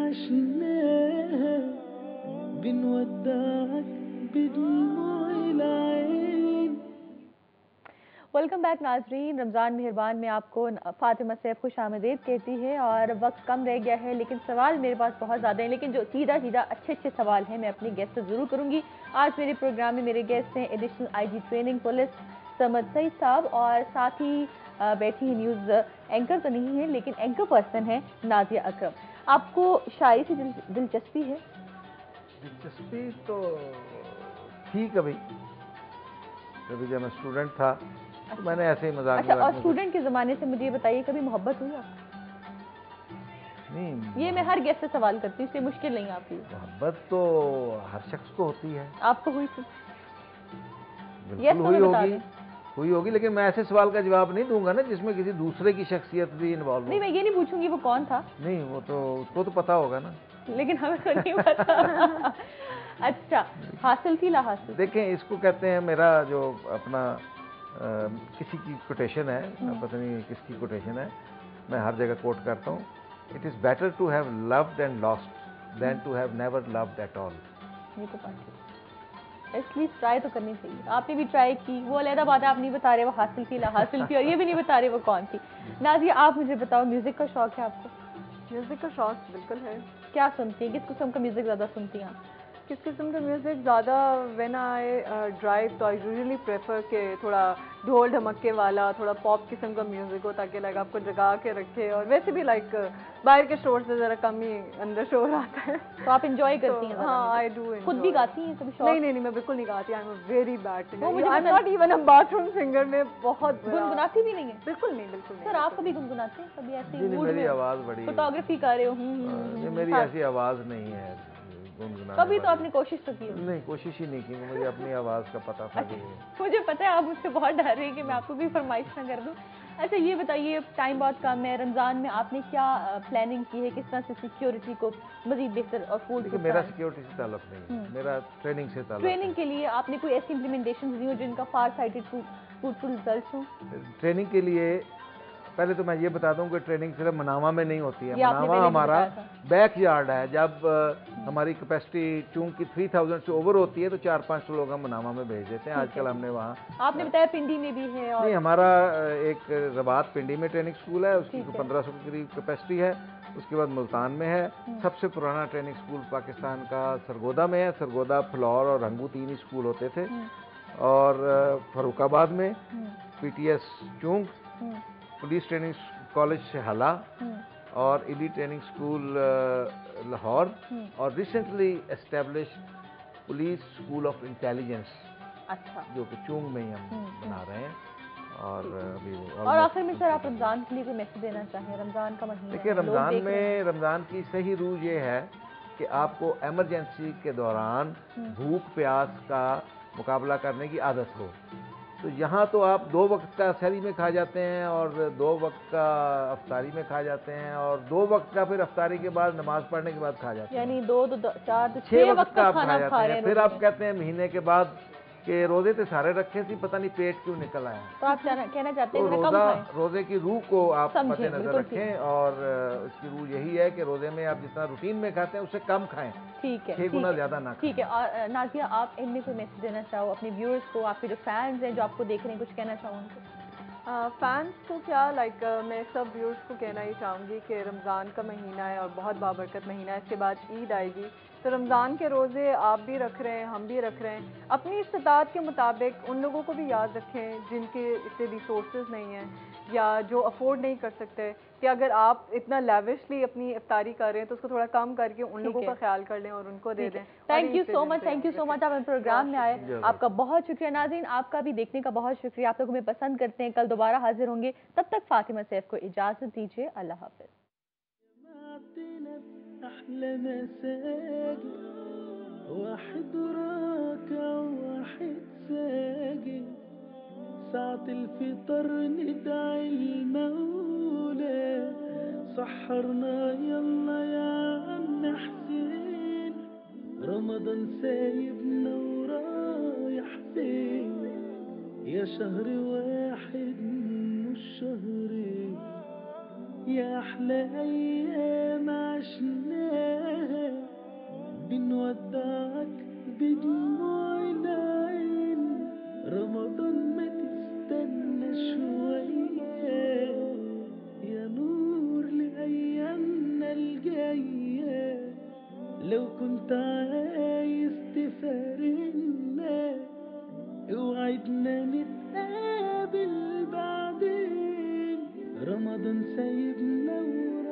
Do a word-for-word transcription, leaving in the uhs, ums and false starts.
عشناها بنودعك بدموع العين. Welcome back नाजरीन। रमज़ान मेहरबान में आपको फातिमा सैफ खुश आमदीद कहती है। और वक्त कम रह गया है लेकिन सवाल मेरे पास बहुत ज़्यादा हैं, लेकिन जो सीधा सीधा अच्छे अच्छे सवाल हैं मैं अपनी गेस्ट से ज़रूर करूँगी। आज मेरे प्रोग्राम में मेरे गेस्ट हैं additional IG training police Samad Saeed साहब, और साथ ही बैठी हैं न्यूज़ एंकर तो नहीं है लेकिन एंकर पर्सन है नाजिया अकरम। आपको शायरी से दिल, दिलचस्पी है? दिलचस्पी तो थी कभी कभी जब मैं स्टूडेंट था तो मैंने ऐसे ही मजाक अच्छा, और स्टूडेंट के ज़माने से मुझे ये बताइए कभी मोहब्बत हुई आपको? नहीं, ये मैं हर गेस्ट से सवाल करती हूँ, इसलिए मुश्किल नहीं आपकी। मोहब्बत तो हर शख्स को होती है। आपको हुई थी? बिल्कुल हुई होगी हुई होगी लेकिन मैं ऐसे सवाल का जवाब नहीं दूंगा ना जिसमें किसी दूसरे की शख्सियत भी इन्वॉल्व हो। नहीं, मैं ये नहीं पूछूंगी वो कौन था। नहीं, वो तो उसको तो पता होगा ना, लेकिन हमें तो नहीं पता। अच्छा, हासिल थी ला हासिल? देखें, इसको कहते हैं, मेरा जो अपना आ, किसी की कोटेशन है, पता नहीं किसकी कोटेशन है, मैं हर जगह कोट करता हूँ, it is better to have loved and lost than to have never loved at all. ये तो बात है, एटलीस्ट ट्राई तो करनी चाहिए। आपने भी ट्राई की, वो अलग बात है, आप नहीं बता रहे वो हासिल थी ला हासिल थी, और ये भी नहीं बता रहे वो कौन थी। नाजिया, आप मुझे बताओ, म्यूजिक का शौक है आपको? म्यूजिक का शौक बिल्कुल है। क्या सुनती हैं, किस किस्म का म्यूजिक ज़्यादा सुनती हैं आप? किस किस्म का म्यूज़िक ज़्यादा? व्हेन आई ड्राइव तो आई यूजुअली प्रेफर के थोड़ा ढोल ढमक्के वाला, थोड़ा पॉप किस्म का म्यूज़िक हो ताकि लाइक आपको जगा के रखे, और वैसे भी लाइक बाहर के शोर से ज़रा कम ही अंदर शोर आता है। तो आप इंजॉय करती हैं? हाँ, आई डू। खुद भी गाती हैं कभी? नहीं नहीं नहीं, मैं बिल्कुल नहीं गाती। I am a very bad singer. I am not even a bathroom singer. में बहुत गुनगुनाती भी नहीं है? बिल्कुल नहीं, बिल्कुल नहीं। सर, आप कभी गुनगुनाते हैं? कभी ऐसी मूड मेरी आवाज़ बड़ी, फोटोग्राफी कर रहे हो? मेरी ऐसी आवाज़ नहीं है। कभी तो आपने कोशिश तो की? नहीं, कोशिश ही नहीं की, मुझे अपनी आवाज़ का पता था। अच्छा, मुझे पता है आप मुझसे बहुत डर रहे हैं कि मैं आपको भी फरमाइश ना कर दूं। अच्छा, ये बताइए, टाइम बहुत कम है, रमज़ान में आपने क्या प्लानिंग की है, किस तरह से सिक्योरिटी को मजीद बेहतर और फूड को? मेरा सिक्योरिटी से ताल्लुक नहीं है, मेरा ट्रेनिंग से ताल्लुक। ट्रेनिंग के लिए आपने कोई ऐसी इम्प्लीमेंटेशन दी हो जिनका फार साइटेड फ्रूटफुल रिजल्ट्स हो? ट्रेनिंग के लिए पहले तो मैं ये बता दूं कि ट्रेनिंग सिर्फ मनावा में नहीं होती है। मनावा हमारा बैक यार्ड है। जब हमारी कैपेसिटी चूंकि तीन हज़ार से ओवर होती है तो चार पांच सौ लोग हम मनावा में भेज देते हैं। आजकल हमने वहाँ, आपने बताया पिंडी में भी है? और नहीं, हमारा एक रबात पिंडी में ट्रेनिंग स्कूल है, उसकी पंद्रह सौ के करीब कैपेसिटी है। उसके बाद मुल्तान में है। सबसे पुराना ट्रेनिंग स्कूल पाकिस्तान का सरगोदा में है। सरगोदा, फ्लौर और रंगू तीन ही स्कूल होते थे। और फरुखाबाद में PTS Chung, police training college से हला, और इली ट्रेनिंग स्कूल लाहौर, और recently establish police school of intelligence, अच्छा, जो कि चूंग में ही हम बना रहे हैं। और अभी और आखिर में सर, आप रमज़ान के लिए कोई मैसेज देना चाहें? रमज़ान का महीना, देखिए, रमज़ान में रमज़ान की सही रूह ये है कि आपको एमरजेंसी के दौरान भूख प्यास का मुकाबला करने की आदत हो। तो यहाँ तो आप दो वक्त का सहरी में खा जाते हैं और दो वक्त का अफ्तारी में खा जाते हैं, और दो वक्त का फिर अफ्तारी के बाद नमाज पढ़ने के बाद खा जाते हैं। यानी दो दो चार तो छह वक्त का आप खा जाते हैं। फिर आप कहते हैं महीने के बाद कि रोजे तो सारे रखे थे, पता नहीं पेट क्यों निकल आया। तो आप कहना चाहते हैं तो रोजा रोजे की रूह को आप मद्देनजर रखें, और इसकी रूह यही है कि रोजे में आप जितना रूटीन में खाते हैं उससे कम खाएं। ठीक है, छह गुना ज्यादा ना खाएं। ठीक है। और नाजिया, आप इनमें कोई मैसेज देना चाहो अपने व्यूअर्स को, आपके जो फैंस हैं जो आपको देख रहे हैं, कुछ कहना चाहो उनको? फैंस uh, को क्या, लाइक like, uh, मैं सब व्यूअर्स को कहना ही चाहूँगी कि रमज़ान का महीना है और बहुत बाबरकत महीना है। इसके बाद ईद आएगी, तो रमज़ान के रोज़े आप भी रख रहे हैं, हम भी रख रहे हैं। अपनी इस्तात के मुताबिक उन लोगों को भी याद रखें जिनके इतने रिसोर्सेज नहीं हैं या जो अफोर्ड नहीं कर सकते, कि अगर आप इतना लेविशली अपनी इफ्तारी कर रहे हैं तो उसको थोड़ा कम करके उन लोगों का ख्याल कर लें और उनको दे दें। Thank you so much, thank you so much, आप अपने प्रोग्राम में आए, आपका बहुत शुक्रिया। नाज़रीन, आपका भी देखने का बहुत शुक्रिया। आप लोग हमें पसंद करते हैं, कल दोबारा हाजिर होंगे। तब तक फातिमा सैफ को इजाज़त दीजिए। अल्लाह हाफ़िज़। واحد راكع واحد ساجد ساعة الفطر ندعي المولى سحرنا يلا يا عم حسين رمضان سايبنا ورايح فين يا شهر واحد مش شهرين يا أحلى أيام عشناها انت عايز تفارقنا اوعدنا نتقابل بعدين رمضان سايبنا ورا